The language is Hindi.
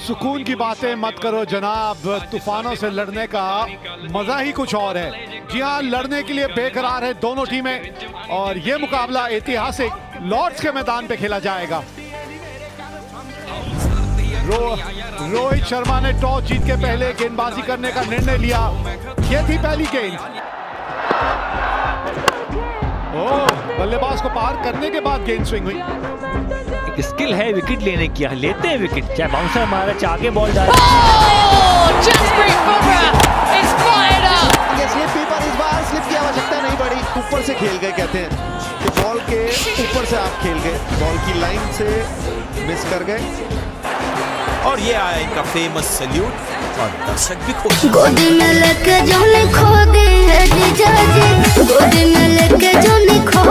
सुकून की बातें मत करो जनाब, तूफानों से लड़ने का मजा ही कुछ और है। जी हाँ, लड़ने के लिए बेकरार है दोनों टीमें और ये मुकाबला ऐतिहासिक लॉर्ड्स के मैदान पे खेला जाएगा। रोहित शर्मा ने टॉस जीत के पहले गेंदबाजी करने का निर्णय लिया। ये थी पहली गेंद। बल्लेबाज को पार करने के बाद गेंद स्विंग हुई। एक स्किल है विकेट लेने की, लेते हैं विकेट, चाहे बाउंसर मारे चाहे आगे बॉल डाले। इस बार स्लिप की आवश्यकता नहीं पड़ी, ऊपर से खेल गए। कहते हैं कि बॉल के ऊपर से आप खेल गए, बॉल की लाइन से मिस कर गए। और ये आया इनका फेमस सैल्यूट और दर्शक भी खुश। गोदी में लेके जाने खो दे है जीजा जी, गोदी में लेके जाने खो